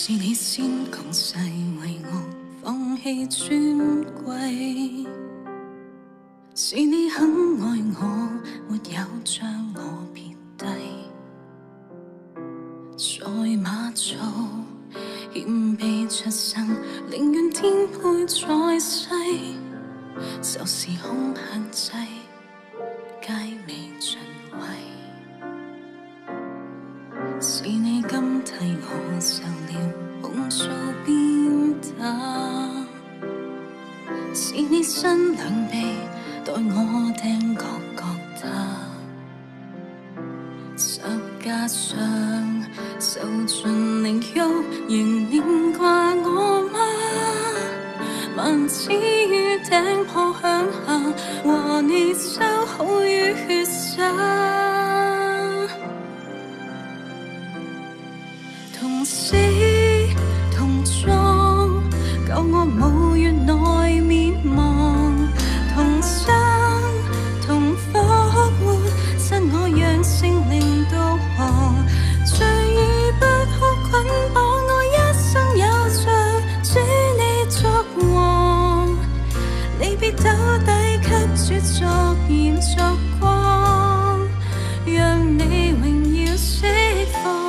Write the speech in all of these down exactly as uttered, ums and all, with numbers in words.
是你先講誓為我放棄尊貴，是你肯愛我，沒有將我撇低，在馬槽謙卑出生，寧願顛沛在世，受時空限制，皆未盡毀。是你今替我受了控訴鞭打，是你伸兩臂待我釘各各他，十架上受盡凌辱，仍念掛我嗎？萬子於頂破響下，和你修好於血灑，同死同葬，救我無月內滅亡，同生同復活，失我讓聖靈導航，罪已不可捆綁我一生有罪，主你作王，你必斗底給主作鹽作光，讓你榮耀釋放。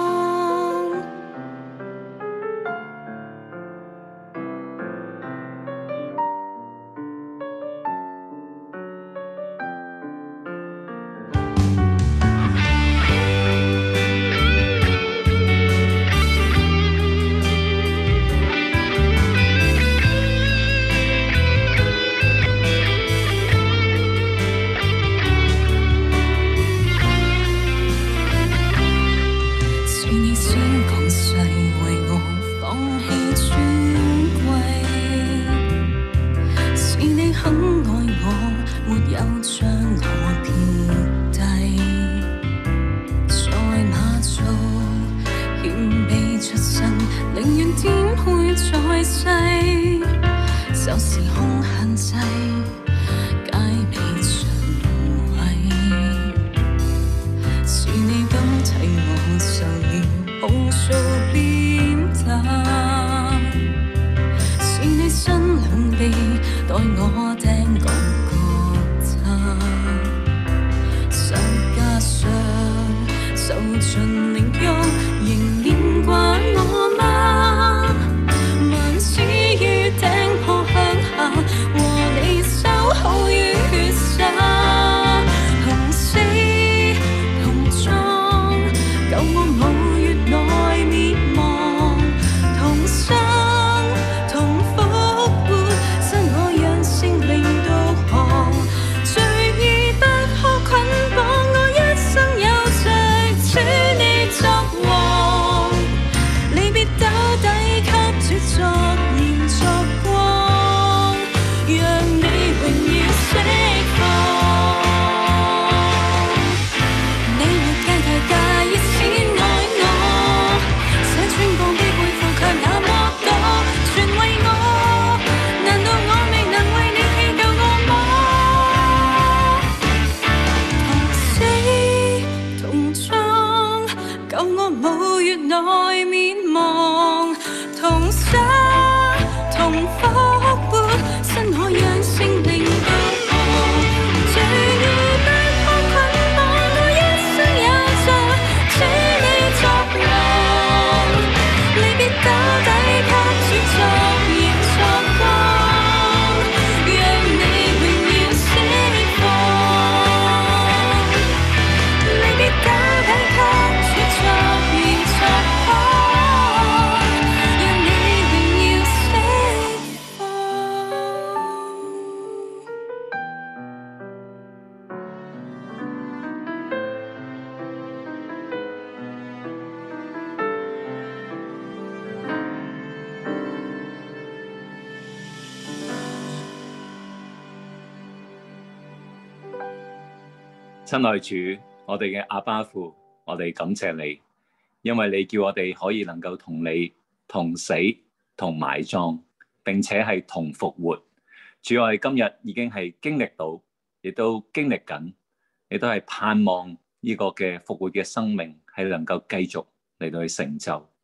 親愛主，我哋嘅阿爸父，我哋感謝你，因為你叫我哋可以能夠同你同死同埋葬，並且係同復活。主，我哋今日已經係經歷到，亦都經歷緊，亦都係盼望呢個嘅復活嘅生命係能夠繼續嚟到去成就。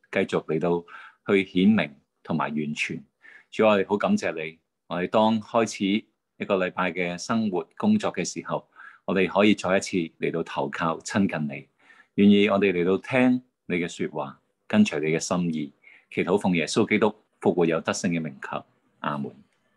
繼續嚟到去顯明同埋完全。主，我哋好感謝你，我哋當開始一個禮拜嘅生活工作嘅時候，我哋可以再一次嚟到投靠親近你，願意我哋嚟到聽你嘅說話，跟隨你嘅心意，祈禱奉耶穌基督復活有得勝嘅名求，阿門。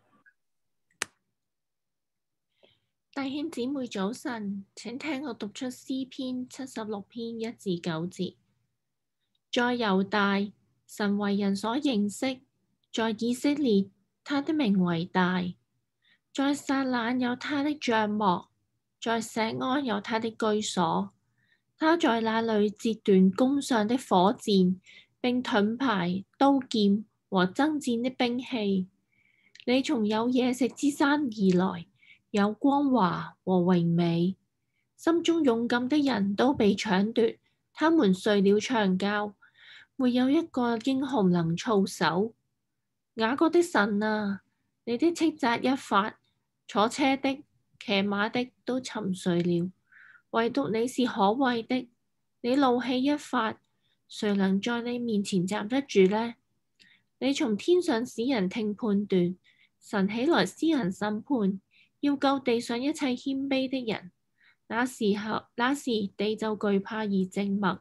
弟兄姊妹早晨，請聽我讀出詩篇七十六篇一至九節。在猶大，神為人所認識；在以色列，他的名為大。在撒冷有他的帳幕，在錫安有他的居所。他在那裏折斷弓上的火箭，並盾牌、刀劍和爭戰的兵器。你從有野食之山而來，有光華和榮美，心中勇敢的人都被搶奪，他們睡了長覺，沒有一個英雄能操守。雅各的神啊，你的斥責一發，坐車的、騎馬的都沉睡了，唯獨你是可畏的。你怒氣一發，誰能在你面前站得住呢？你從天上使人聽判斷，神起來施行審判，要救地上一切謙卑的人。那時候，那時地就懼怕而靜默。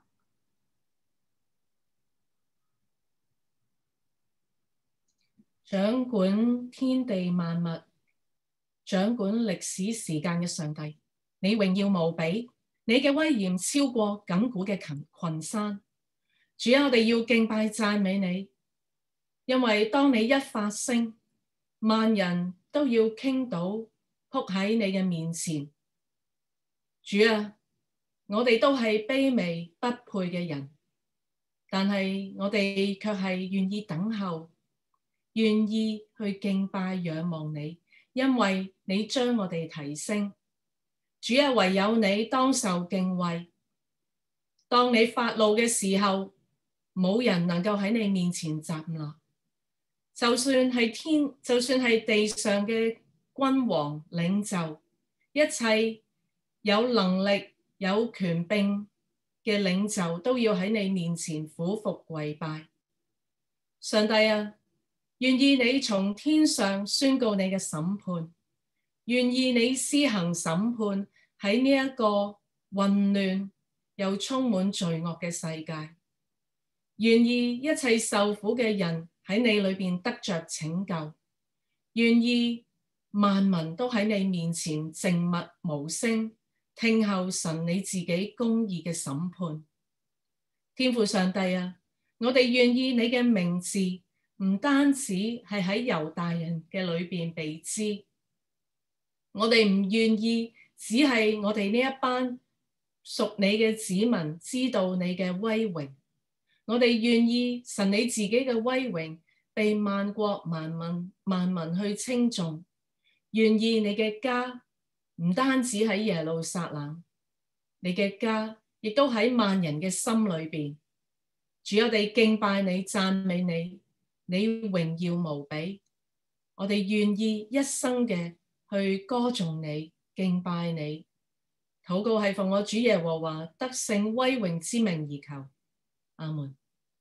掌管天地萬物，掌管歷史時間嘅上帝，你榮耀無比，你嘅威嚴超過亙古嘅群群山。主啊，我哋要敬拜讚美你，因為當你一發聲，萬人都要傾倒仆喺你嘅面前。主啊，我哋都係卑微不配嘅人，但係我哋卻係願意等候，願意去敬拜仰望你，因為你將我哋提升。主啊，唯有你當受敬畏。當你發怒嘅時候，冇人能夠喺你面前站立。就算係天，就算係地上嘅君王領袖，一切有能力有權柄嘅領袖都要喺你面前俯伏跪拜。上帝啊，願意你從天上宣告你嘅審判，願意你施行審判喺呢一個混亂又充滿罪惡嘅世界，願意一切受苦嘅人喺你裏邊得着拯救，願意萬民都喺你面前靜默無聲，聽候神你自己公義嘅審判。天父上帝啊，我哋願意你嘅名字唔單止係喺猶大人嘅裏邊被知，我哋唔願意只係我哋呢一班屬你嘅子民知道你嘅威榮，我哋願意神你自己嘅威榮被萬國萬民萬民去稱頌，願意你嘅家唔單止喺耶路撒冷，你嘅家亦都喺萬人嘅心裏邊。主，我哋敬拜你，讚美你，你榮耀無比，我哋願意一生嘅去歌頌你，敬拜你。禱告係奉我主耶和華得勝威榮之名而求，阿門。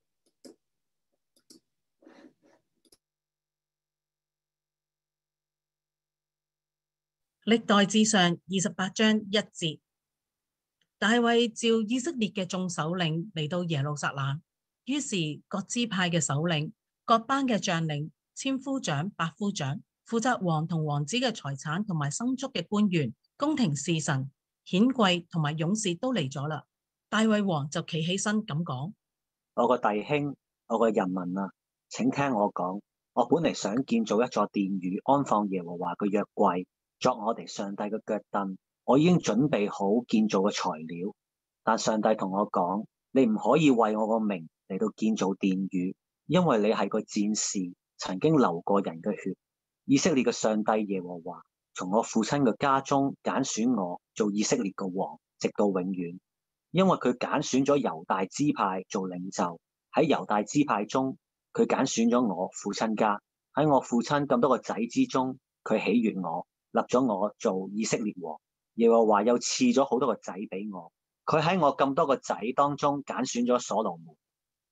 歷代志上二十八章一節，大衛召以色列嘅眾首領嚟到耶路撒冷，於是各支派嘅首領、各班嘅將領、千夫長、百夫長、負責王同王子嘅財產同埋牲畜嘅官員、宮廷侍臣、顯貴同埋勇士都嚟咗啦。大衛王就企起身咁講： 我個弟兄，我個人民啊，請聽我講。我本嚟想建造一座殿宇，安放耶和華嘅約櫃，作我哋上帝嘅腳凳。我已經準備好建造嘅材料，但上帝同我講：你唔可以為我個名嚟到建造殿宇，因為你係個戰士，曾經流過人嘅血。以色列嘅上帝耶和華從我父親嘅家中揀選我做以色列嘅王，直到永遠。因為佢揀選咗猶大支派做領袖，喺猶大支派中，佢揀選咗我父親家。喺我父親咁多個仔之中，佢喜悅我，立咗我做以色列王。耶和華又賜咗好多個仔俾我，佢喺我咁多個仔當中揀選咗所羅門。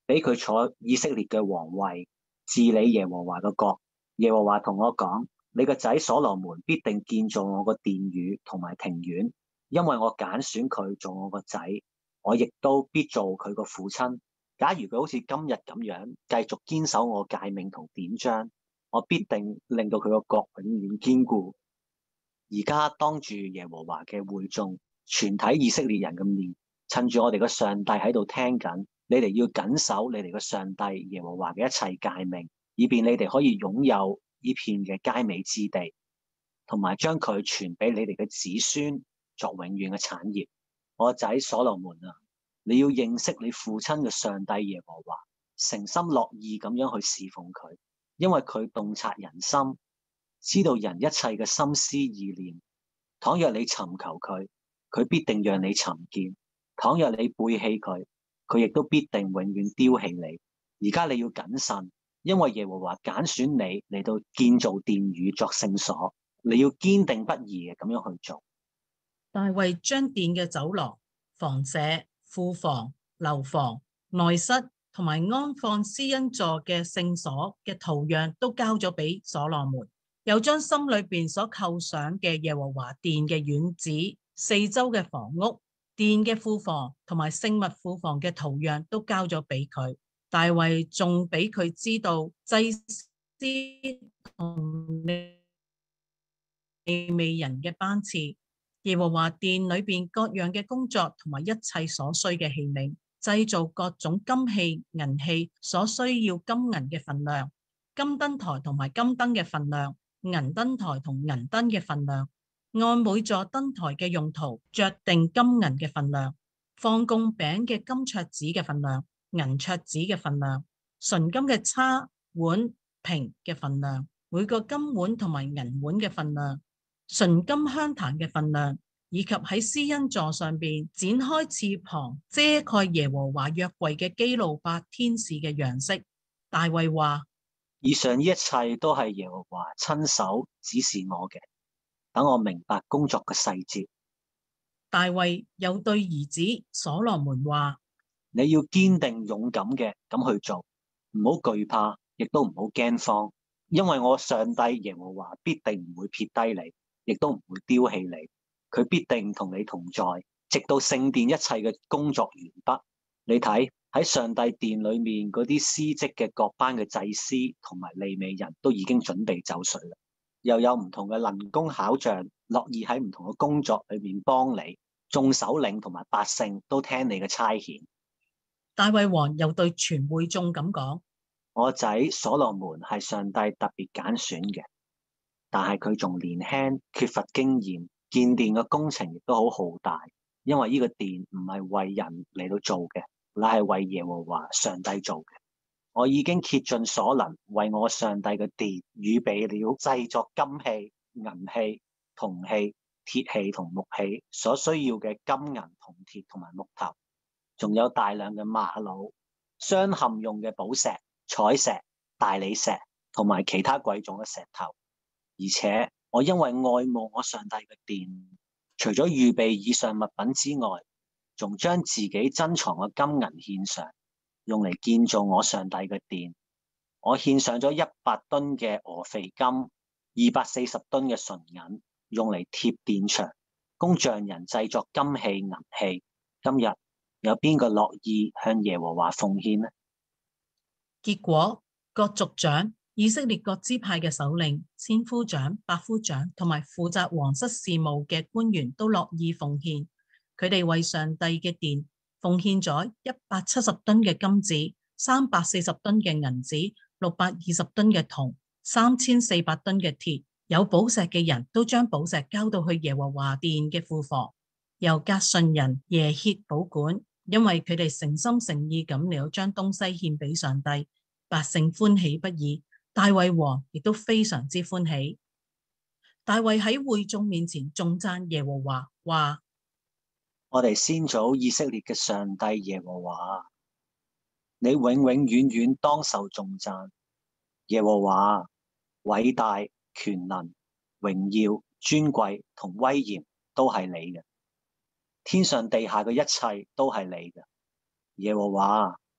俾佢坐以色列嘅王位，治理耶和華嘅國。耶和華同我講：你個仔所羅門必定建造我個殿宇同埋庭院，因為我揀選佢做我個仔，我亦都必做佢個父親。假如佢好似今日咁樣繼續堅守我誡命同典章，我必定令到佢個國永遠堅固。而家當住耶和華嘅會眾，全體以色列人嘅面，趁住我哋個上帝喺度聽緊，你哋要謹守你哋個上帝耶和華嘅一切誡命，以便你哋可以擁有呢片嘅佳美之地，同埋將佢傳俾你哋嘅子孫作永遠嘅產業。我仔所羅門啊，你要認識你父親嘅上帝耶和華，誠心樂意咁樣去侍奉佢，因為佢洞察人心，知道人一切嘅心思意念。倘若你尋求佢，佢必定讓你尋見；倘若你背棄佢，佢亦都必定永遠丟棄你。而家你要謹慎，因為耶和華揀選你嚟到建造殿宇作聖所，你要堅定不移嘅咁樣去做。 大衛將殿嘅走廊、房舍、庫房、樓房、內室同埋安放施恩座嘅聖所嘅圖樣都交咗俾所羅門，又將心裏邊所構想嘅耶和華殿嘅院子、四周嘅房屋、殿嘅庫房同埋聖物庫房嘅圖樣都交咗俾佢。大衛仲俾佢知道祭司同利未人嘅班次，耶和華殿裏邊各樣嘅工作同埋一切所需嘅器皿，製造各種金器銀器所需要金銀嘅分量，金燈台同埋金燈嘅分量，銀燈台同銀燈嘅分量，按每座燈台嘅用途酌定金銀嘅分量，放供餅嘅金桌子嘅分量，銀桌子嘅分量，純金嘅叉碗瓶嘅分量，每個金碗同埋銀碗嘅分量，純金香壇嘅分量，以及喺施恩座上邊展開翅膀遮蓋耶和華約櫃嘅基路伯天使嘅樣式。大衛話： 以上呢一切都係耶和華親手指示我嘅，等我明白工作嘅細節。 大衛又對兒子所羅門話： 你要堅定勇敢嘅咁去做，唔好懼怕，亦都唔好驚慌，因為我上帝耶和華必定唔會撇低你，亦都唔會丟棄你，佢必定同你同在，直到聖殿一切嘅工作完畢。你睇喺上帝殿裏面嗰啲司職嘅各班嘅祭司同埋利未人都已經準備就緒啦，又有唔同嘅能工巧匠樂意喺唔同嘅工作裏面幫你，眾首領同埋百姓都聽你嘅差遣。 大衛王又對全會眾咁講： 我仔所羅門係上帝特別揀選嘅，但係佢仲年輕，缺乏經驗，建殿嘅工程亦都好浩大，因為呢個殿唔係為人嚟到做嘅，乃係為耶和華上帝做嘅。我已經竭盡所能為我上帝嘅殿預備了製作金器、銀器、銅器、鐵器同木器所需要嘅金銀銅鐵同埋木頭，仲有大量嘅瑪瑙、鑲嵌用嘅寶石、彩石、大理石同埋其他貴重嘅石頭。而且我因為愛慕我上帝嘅殿，除咗預備以上物品之外，仲將自己珍藏嘅金銀獻上，用嚟建造我上帝嘅殿。我獻上咗一百噸嘅俄斐金，二百四十噸嘅純銀，用嚟貼殿牆，供匠人製作金器銀器。今日有邊個樂意向耶和華奉獻呢？ 結果各族長、以色列各支派嘅首領、千夫長、百夫長同埋負責皇室事務嘅官員都樂意奉獻。佢哋為上帝嘅殿奉獻咗一百七十噸嘅金子、三百四十噸嘅銀子、六百二十噸嘅銅、三千四百噸嘅鐵。有寶石嘅人都將寶石交到去耶和華殿嘅庫房，由革順人耶歇保管，因為佢哋誠心誠意咁嚟到將東西獻俾上帝，百姓歡喜不已。大衛王亦都非常之歡喜。大衛喺會眾面前頌讚耶和華，話： 我哋先祖以色列嘅上帝耶和華，你永永遠遠當受頌讚。耶和華偉大、權能、榮耀、尊貴同威嚴都係你嘅，天上地下嘅一切都係你嘅。耶和華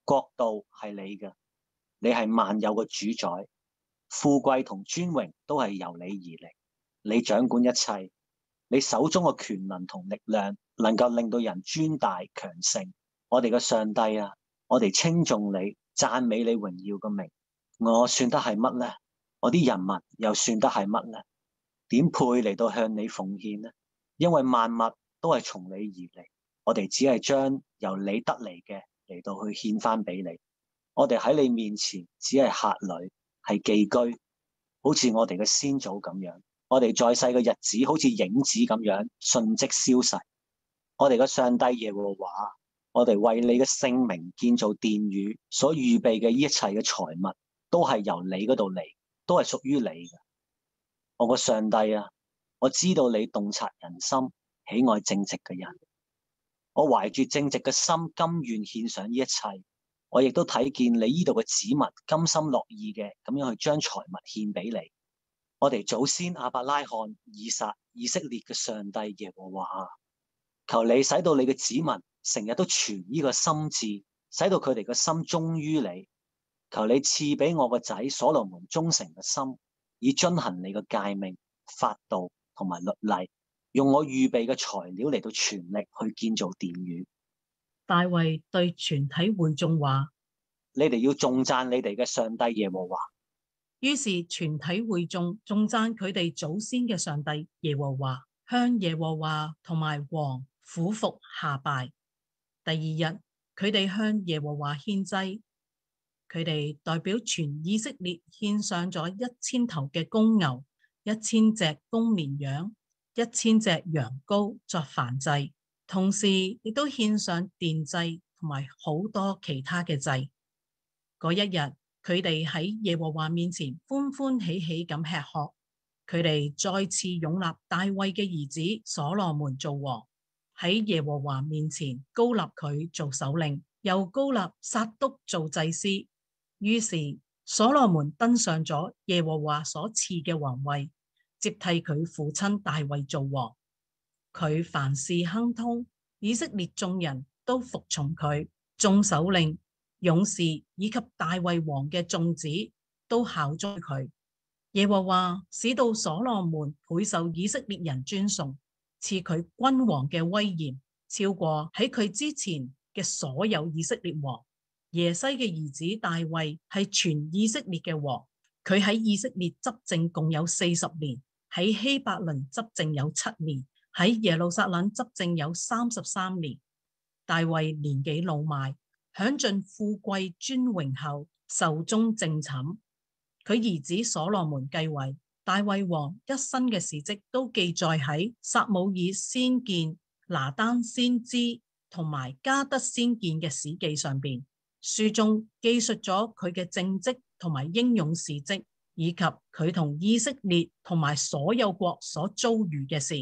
國度係你嘅，你係萬有嘅主宰，富貴同尊榮都係由你而嚟，你掌管一切，你手中嘅權能同力量能夠令到人尊大強盛。我哋嘅上帝啊，我哋稱頌你，讚美你榮耀嘅名。我算得係乜呢？我啲人民又算得係乜呢？點配嚟到向你奉獻呢？因為萬物都係從你而嚟，我哋只係將由你得嚟嘅嚟到去獻翻俾你。我哋喺你面前只係客旅，係寄居，好似我哋嘅先祖咁樣。我哋在世嘅日子好似影子咁樣瞬即消逝。我哋嘅上帝耶和華，我哋為你嘅聖名建造殿宇所預備嘅呢一切嘅財物，都係由你嗰度嚟，都係屬於你嘅。我個上帝啊，我知道你洞察人心，喜愛正直嘅人。我懷住正直嘅心，甘願獻上呢一切。我亦都睇見你呢度嘅子民甘心樂意嘅咁樣去將財物獻俾你。我哋祖先亞伯拉罕、以撒、以色列嘅上帝耶和華，求你使到你嘅子民成日都存呢個心志，使到佢哋嘅心忠於你。求你賜俾我個仔所羅門忠誠嘅心，以遵行你嘅誡命、法度同埋律例，用我預備嘅材料嚟到全力去建造殿宇。 大衛對全體會眾話： 你哋要頌讚你哋嘅上帝耶和華。 於是全體會眾頌讚佢哋祖先嘅上帝耶和華，向耶和華同埋王俯伏下拜。第二日，佢哋向耶和華獻祭，佢哋代表全以色列獻上咗一千頭嘅公牛、一千隻公綿羊、一千隻羊羔作燔祭，同時亦都獻上奠祭同埋好多其他嘅祭。嗰一日，佢哋喺耶和華面前歡歡喜喜咁吃喝，佢哋再次擁立大衛嘅兒子所羅門做王，喺耶和華面前膏立佢做首領，又膏立撒督做祭司。於是所羅門登上咗耶和華所賜嘅皇位，接替佢父親大衛做王。佢凡事亨通，以色列眾人都服從佢，眾首領、勇士以及大衛王嘅眾子都效忠佢。耶和華使到所羅門倍受以色列人尊崇，賜佢君王嘅威嚴，超過喺佢之前嘅所有以色列王。耶西嘅兒子大衛係全以色列嘅王，佢喺以色列執政共有四十年，喺希伯倫執政有七年，喺耶路撒冷執政有三十三年。大衛年紀老邁，享盡富貴尊榮後，壽終正寢。佢兒子所羅門繼位，大衛王一生嘅事蹟都記載喺撒母耳先見、拿單先知同埋加德先見嘅史記上邊。書中記述咗佢嘅政績同埋英勇事蹟，以及佢同以色列同埋所有國所遭遇嘅事。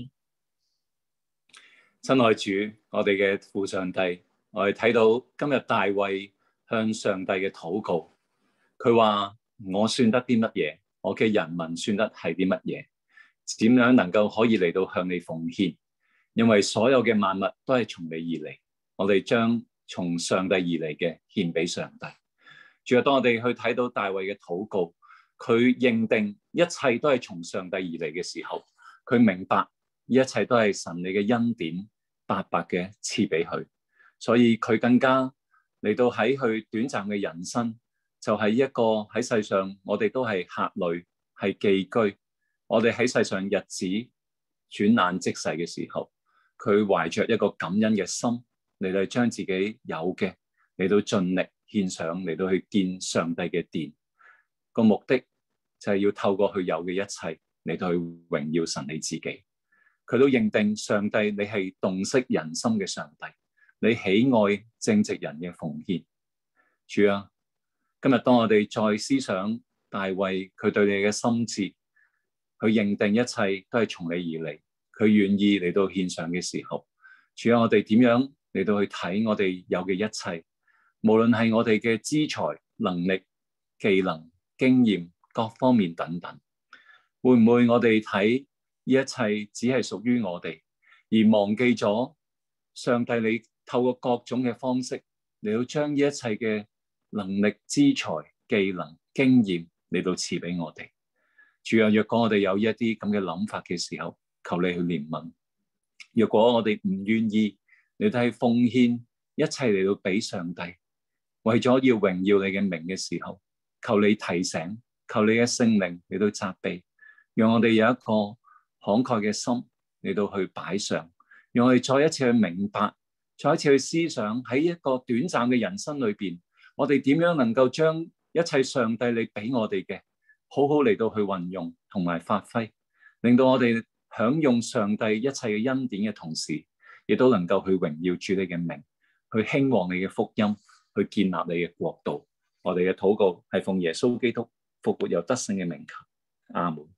親愛主，我哋嘅父上帝，我哋睇到今日大衛向上帝嘅禱告，佢話：我算得啲乜嘢？我嘅人民算得係啲乜嘢？點樣能夠可以嚟到向你奉獻？因為所有嘅萬物都係從你而嚟，我哋將從上帝而嚟嘅獻俾上帝。主啊，當我哋去睇到大衛嘅禱告，佢認定一切都係從上帝而嚟嘅時候，佢明白一切都係神你嘅恩典白白嘅賜俾佢，所以佢更加嚟到喺佢短暫嘅人生，就係一個喺世上我哋都係客旅，係寄居，我哋喺世上日子轉眼即逝嘅時候，佢懷着一個感恩嘅心嚟到將自己有嘅嚟到盡力獻上，嚟到去建上帝嘅殿，個目的就係要透過佢有嘅一切嚟到去榮耀神你自己。佢都認定上帝你係洞悉人心嘅上帝，你喜愛正直人嘅奉獻。主啊，今日當我哋再思想大衛佢對你嘅心志，佢認定一切都係從你而嚟，佢願意嚟到獻上嘅時候，主啊，我哋點樣嚟到去睇我哋有嘅一切，無論係我哋嘅資財、能力、技能、經驗各方面等等，會唔會我哋睇呢一切只係屬於我哋，而忘記咗上帝你透過各種嘅方式嚟到將呢一切嘅能力、資財、技能、經驗嚟到賜俾我哋。主啊，若果我哋有一啲咁嘅諗法嘅時候，求你去憐憫。若果我哋唔願意，你都係奉獻一切嚟到俾上帝，為咗要榮耀你嘅名嘅時候，求你提醒，求你嘅聖靈嚟到責備，讓我哋有一個慷慨嘅心嚟到去擺上，讓我哋再一次去明白，再一次去思想喺一個短暫嘅人生裏邊，我哋點樣能夠將一切上帝你俾我哋嘅好好嚟到去運用同埋發揮，令到我哋享用上帝一切嘅恩典嘅同時，亦都能夠去榮耀主你嘅名，去興旺你嘅福音，去建立你嘅國度。我哋嘅禱告係奉耶穌基督復活又得勝嘅名求，阿門。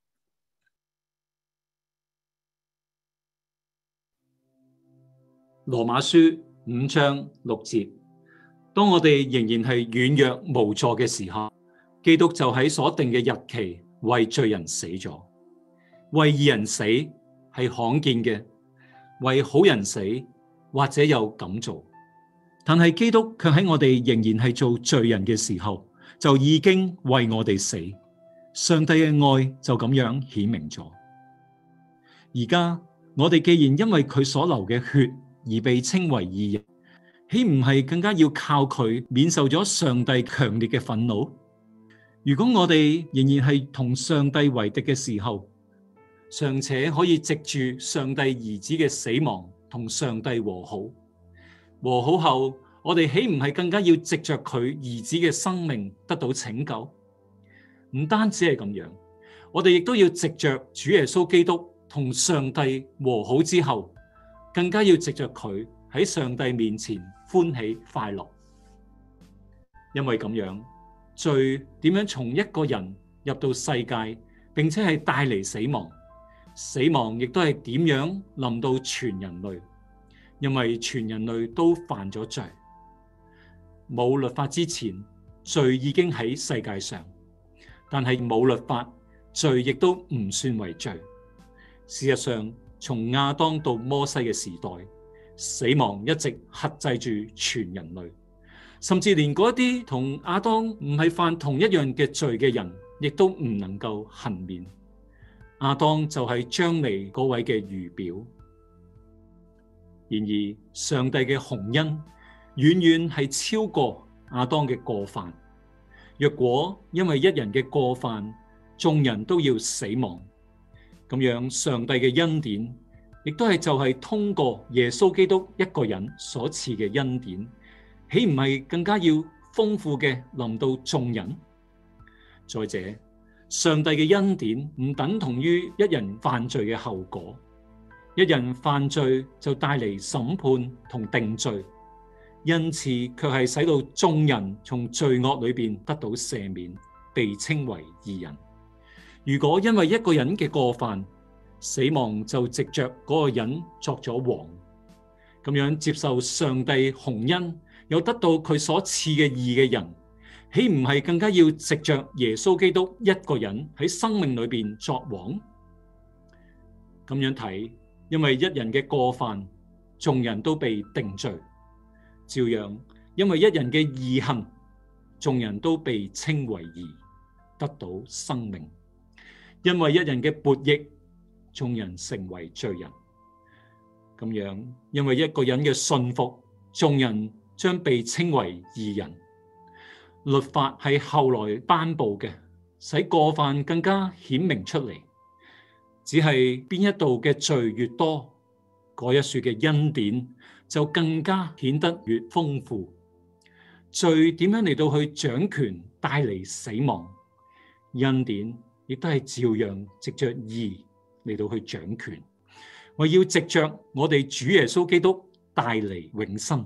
羅馬書五章六節，當我哋仍然係軟弱無助嘅時候，基督就喺所定嘅日期為罪人死咗。為義人死係罕見嘅，為好人死或者有咁做，但係基督卻喺我哋仍然係做罪人嘅時候，就已經為我哋死。上帝嘅愛就咁樣顯明咗。而家我哋既然因為佢所流嘅血而被稱為義人，豈唔係更加要靠佢免受咗上帝強烈嘅憤怒？如果我哋仍然係同上帝為敵嘅時候，尚且可以藉住上帝兒子嘅死亡同上帝和好，和好後我哋豈唔係更加要藉着佢兒子嘅生命得到拯救？唔單止係咁樣，我哋亦都要藉着主耶穌基督同上帝和好之後，更加要藉着佢喺上帝面前歡喜快樂。因為咁樣，罪點樣從一個人入到世界，並且係帶嚟死亡，死亡亦都係點樣臨到全人類，因為全人類都犯咗罪。冇律法之前，罪已經喺世界上，但係冇律法，罪亦都唔算為罪。事實上，從亞當到摩西嘅時代，死亡一直克制住全人類，甚至連嗰啲同亞當唔係犯同一樣嘅罪嘅人，亦都唔能夠幸免。亞當就係將嚟嗰位嘅預表。然而，上帝嘅鴻恩遠遠係超過亞當嘅過犯。若果因為一人嘅過犯，眾人都要死亡，咁樣上帝嘅恩典，亦都係就係通過耶穌基督一個人所賜嘅恩典，豈唔係更加要豐富嘅臨到眾人？再者，上帝嘅恩典唔等同於一人犯罪嘅後果，一人犯罪就帶嚟審判同定罪，因此卻係使到眾人從罪惡裏邊得到赦免，被稱為義人。如果因為一個人嘅過犯，死亡就藉着嗰個人作咗王，咁樣接受上帝鴻恩，又得到佢所賜嘅義嘅人，豈唔係更加要藉着耶穌基督一個人喺生命裏邊作王？咁樣睇，因為一人嘅過犯，眾人都被定罪；照樣，因為一人嘅義行，眾人都被稱為義，得到生命。因為一人嘅悖逆，眾人成為罪人。咁樣，因為一個人嘅信服，眾人將被稱為義人。律法係後來頒布嘅，使過犯更加顯明出嚟。只係邊一度嘅罪越多，嗰一處嘅恩典就更加顯得越豐富。罪點樣嚟到去掌權，帶嚟死亡，恩典亦都係照樣藉着義嚟到去掌權，為要藉着我哋主耶穌基督帶嚟永生。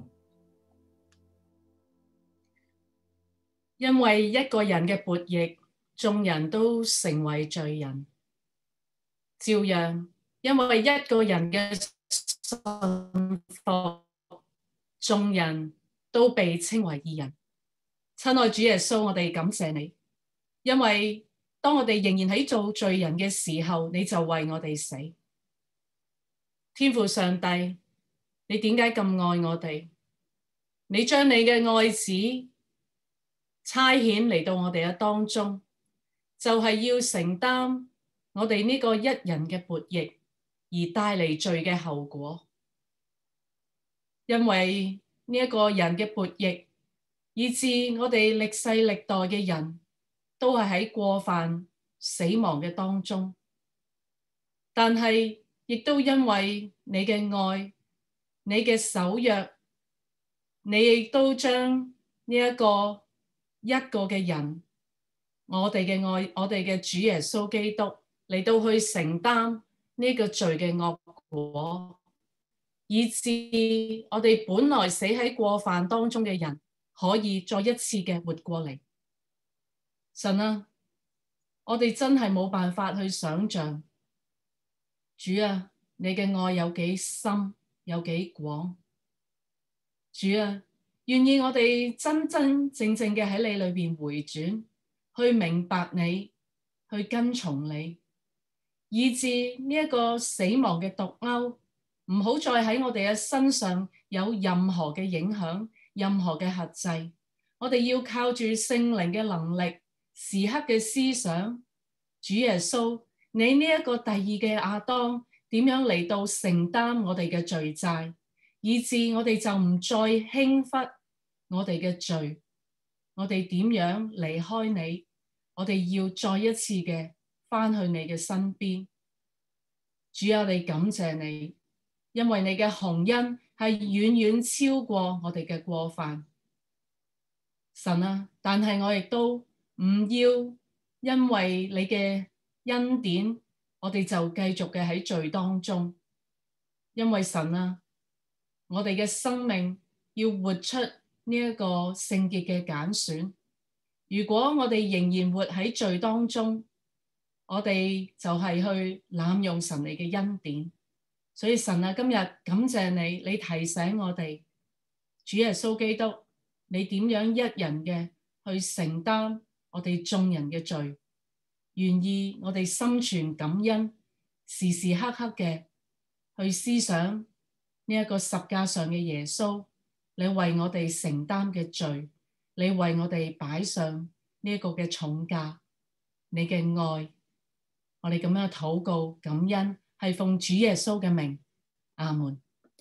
因為一個人嘅悖逆，眾人都成為罪人；照樣，因為一個人嘅信服，眾人都被稱為義人。親愛主耶穌，我哋感謝你，因為當我哋仍然喺做罪人嘅時候，你就為我哋死。天父上帝，你點解咁愛我哋？你將你嘅愛子差遣嚟到我哋嘅當中，就係要承擔我哋呢個一人嘅悖逆而帶嚟罪嘅後果。因為呢一個人嘅悖逆，以致我哋歷世歷代嘅人都係喺過犯死亡嘅當中。但係亦都因為你嘅愛，你嘅守約，你亦都將呢一個一個嘅人，我哋嘅愛，我哋嘅主耶穌基督嚟到去承擔呢個罪嘅惡果，以致我哋本來死喺過犯當中嘅人，可以再一次嘅活過嚟。神啊，我哋真係冇辦法去想象，主啊，你嘅愛有幾深，有幾廣。主啊，願意我哋真真正正嘅喺你裏邊回轉，去明白你，去跟從你，以致呢一個死亡嘅毒鈎唔好再喺我哋嘅身上有任何嘅影響，任何嘅轄制。我哋要靠住聖靈嘅能力，時刻嘅思想，主耶穌，你呢一個第二嘅亞當點樣嚟到承擔我哋嘅罪債，以致我哋就唔再輕忽我哋嘅罪。我哋點樣離開你？我哋要再一次嘅翻去你嘅身邊。主啊，我哋感謝你，因為你嘅鴻恩係遠遠超過我哋嘅過犯。神啊，但係我亦都唔要因為你嘅恩典，我哋就繼續嘅喺罪當中。因為神啊，我哋嘅生命要活出呢一個聖潔嘅揀選。如果我哋仍然活喺罪當中，我哋就係去濫用神你嘅恩典。所以神啊，今日感謝你，你提醒我哋，主耶穌基督，你點樣一人嘅去承擔我哋眾人嘅罪，願意我哋心存感恩，時時刻刻嘅去思想呢一個十架上嘅耶穌，你為我哋承擔嘅罪，你為我哋擺上呢一個嘅重價，你嘅愛，我哋咁樣禱告感恩，係奉主耶穌嘅名，阿門。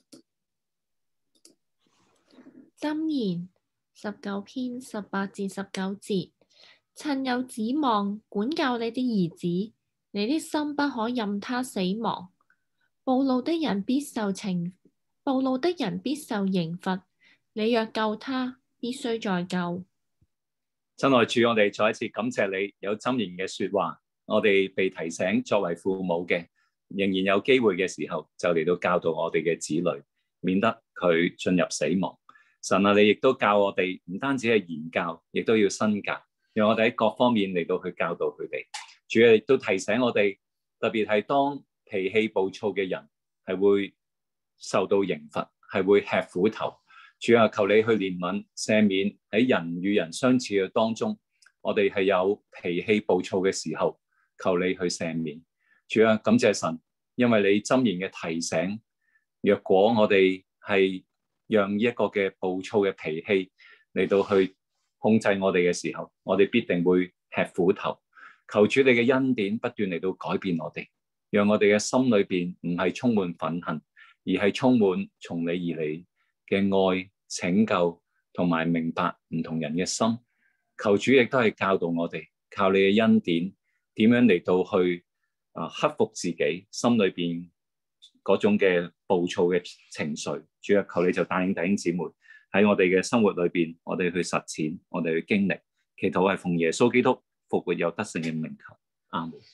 箴言十九篇十八至十九節，趁有指望，管教你的兒子，你的心不可任他死亡。暴怒的人必受懲，暴怒的人必受刑罰。你若救他，必須再救。 親愛主，我哋再一次感謝你有箴言嘅說話，我哋被提醒作為父母嘅，仍然有機會嘅時候，就嚟到教導我哋嘅子女，免得佢進入死亡。神啊，你亦都教我哋，唔單止係言教，亦都要身教，讓我哋喺各方面嚟到去教導佢哋。主啊，亦都提醒我哋，特別係當脾氣暴躁嘅人係會受到刑罰，係會吃苦頭。主啊，求你去憐憫赦免喺人與人相處嘅當中，我哋係有脾氣暴躁嘅時候，求你去赦免。主啊，感謝神，因為你箴言嘅提醒，若果我哋係讓一個嘅暴躁嘅脾氣嚟到去控制我哋嘅時候，我哋必定會吃苦頭。求主你嘅恩典不斷嚟到改變我哋，讓我哋嘅心裏邊唔係充滿憤恨，而係充滿從你而嚟嘅愛、拯救同埋明白唔同人嘅心。求主亦都係教導我哋，靠你嘅恩典點樣嚟到去啊克服自己心裏邊嗰種嘅暴躁嘅情緒。主啊，求你就帶領弟兄姊妹喺我哋嘅生活裏邊，我哋去實踐，我哋去經歷。祈禱係奉耶穌基督復活又得勝嘅名求，阿門。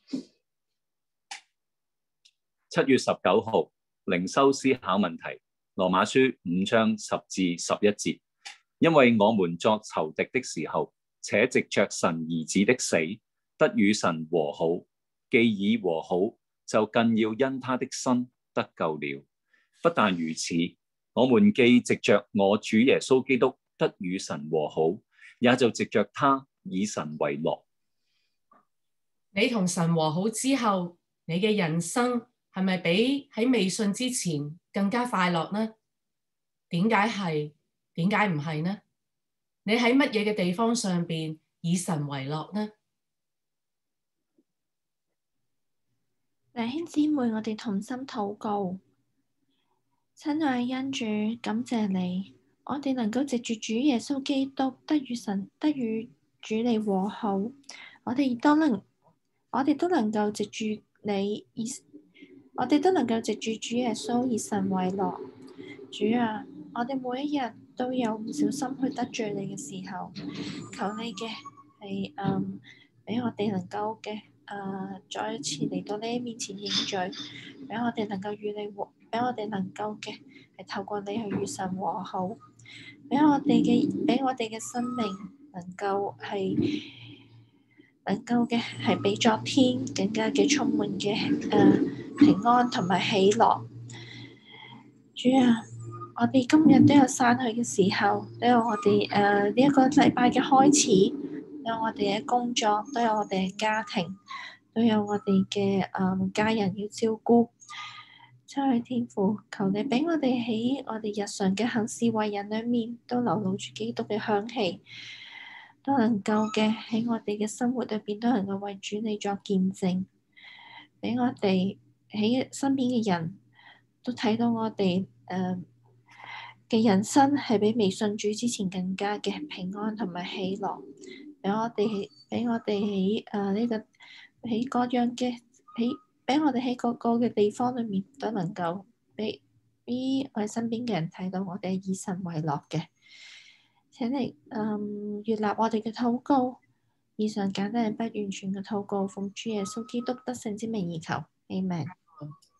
七月十九號靈修思考問題，羅馬書五章十至十一節。因為我們作仇敵的時候，且藉着神兒子的死，得與神和好，既已和好，就更要因他的生得救了。不但如此，我們既藉着我主耶穌基督得與神和好，也就藉着他以神為樂。 你同神和好之後，你嘅人生係咪比喺未信之前更加快樂呢？點解係？點解唔係呢？ 你喺乜嘢嘅地方上邊以神為樂呢？ 弟兄姊妹，我哋同心禱告。親愛恩主，感謝你，我哋能夠藉住主耶穌基督得與神得與主你和好，我哋亦都能，我哋都能夠藉住你以，我哋都能夠藉住主耶穌以神為樂。主啊，我哋每一日都有唔小心去得罪你嘅時候，求你嘅係誒，俾我哋能夠嘅誒，再一次嚟到你面前認罪，俾我哋能夠與你和。俾我哋能夠嘅係透過你去與神和好，俾我哋嘅俾我哋嘅生命能夠係能夠嘅係比昨天更加嘅充滿嘅誒、呃、平安同埋喜樂。主啊，我哋今日都有散去嘅時候，都有我哋誒呢一個禮拜嘅開始，都有我哋嘅工作，都有我哋嘅家庭，都有我哋嘅誒家人要照顧。親愛天父，求你俾我哋喺我哋日常嘅行事為人裏面，都流露住基督嘅香氣，都能夠嘅喺我哋嘅生活裏邊，都能夠為主你作見證，俾我哋喺身邊嘅人都睇到我哋誒嘅人生係比未信主之前更加嘅平安同埋喜樂，俾我哋俾我哋喺誒呢個喺各樣嘅喺。俾我哋喺各個嘅地方裏面都能夠俾俾我哋身邊嘅人睇到我哋係以神為樂嘅。請你嗯悅納我哋嘅禱告，以上簡單係不完全嘅禱告，奉主耶穌基督得勝之名而求，阿們。